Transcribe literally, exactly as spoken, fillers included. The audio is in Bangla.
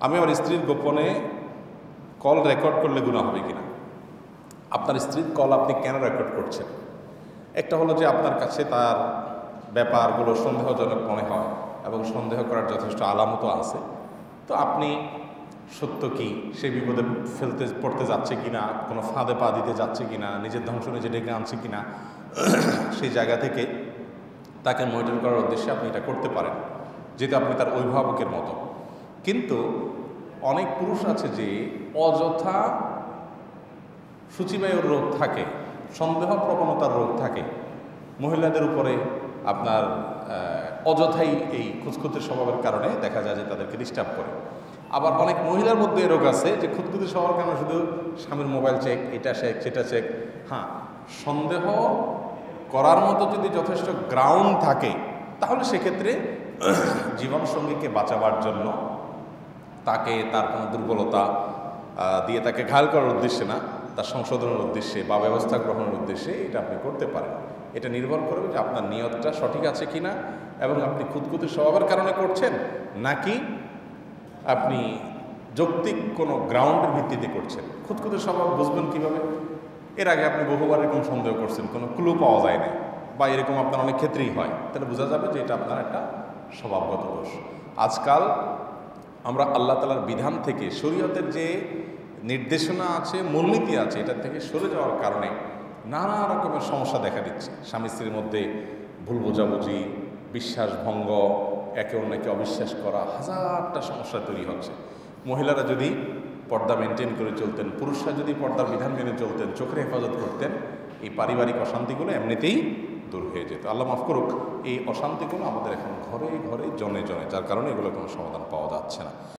আমি আমার স্ত্রীর গোপনে কল রেকর্ড করলে গুনাহ হবে কিনা? আপনার স্ত্রীর কল আপনি কেন রেকর্ড করছেন? একটা হলো যে আপনার কাছে তার ব্যাপারগুলো সন্দেহজনক মনে হয় এবং সন্দেহ করার যথেষ্ট আলামতও আছে। তো আপনি সত্য কি, সে বিপদে ফেলতে পড়তে যাচ্ছে কিনা, কোনো ফাঁদে পা দিতে যাচ্ছে কিনা, নিজের ধ্বংস নিজে ডেকে আনছে কিনা, সেই জায়গা থেকে তাকে মনিটর করার উদ্দেশ্যে আপনি এটা করতে পারেন, যেহেতু আপনি তার অভিভাবকের মতো। কিন্তু অনেক পুরুষ আছে যে অযথা সূচিবায়ুর রোগ থাকে, সন্দেহ প্রবণতার রোগ থাকে, মহিলাদের উপরে আপনার অযথাই এই খুঁতখুঁতে স্বভাবের কারণে দেখা যায় যে তাদেরকে ডিস্টার্ব করে। আবার অনেক মহিলার মধ্যে রোগ আছে যে খুঁতখুঁতে স্বভাবের কারণে শুধু স্বামীর মোবাইল চেক, এটা চেক সেটা চেক। হ্যাঁ, সন্দেহ করার মতো যদি যথেষ্ট গ্রাউন্ড থাকে তাহলে সেক্ষেত্রে জীবনসঙ্গীকে বাঁচাবার জন্য তাকে তার কোনো দুর্বলতা দিয়ে তাকে ঘায়াল করার উদ্দেশ্যে না, তার সংশোধনের উদ্দেশ্যে বা ব্যবস্থা গ্রহণের উদ্দেশ্যে এটা আপনি করতে পারেন। এটা নির্ভর করবে যে আপনার নিয়তটা সঠিক আছে কিনা এবং আপনি খুঁতখুঁতে স্বভাবের কারণে করছেন নাকি আপনি যৌক্তিক কোনো গ্রাউন্ডের ভিত্তিতে করছেন। খুঁতখুঁতে স্বভাব বুঝবেন কীভাবে? এর আগে আপনি বহুবার এরকম সন্দেহ করছেন, কোনো ক্লু পাওয়া যায় না, বা এরকম আপনার অনেক ক্ষেত্রেই হয়, তাহলে বোঝা যাবে যে এটা আপনার একটা স্বভাবগত দোষ। আজকাল আমরা আল্লাহ তাআলার বিধান থেকে, শরীয়তের যে নির্দেশনা আছে, মূলনীতি আছে, এটার থেকে সরে যাওয়ার কারণে নানা রকমের সমস্যা দেখা দিচ্ছে। স্বামী স্ত্রীর মধ্যে ভুল বোঝাবুঝি, বিশ্বাস ভঙ্গ, একে অন্যকে অবিশ্বাস করা, হাজারটা সমস্যা তৈরি হচ্ছে। মহিলারা যদি পর্দা মেনটেন করে চলতেন, পুরুষরা যদি পর্দার বিধান মেনে চলতেন, চোখের হেফাজত করতেন, এই পারিবারিক অশান্তিগুলো এমনিতেই দূর হয়ে যেত। আল্লাহ মাফ করুক, এই অশান্তিগুলো আমাদের এখন ঘরে ঘরে জনে জনে, যার কারণে এগুলো কোনো সমাধান পাওয়া যাচ্ছে না।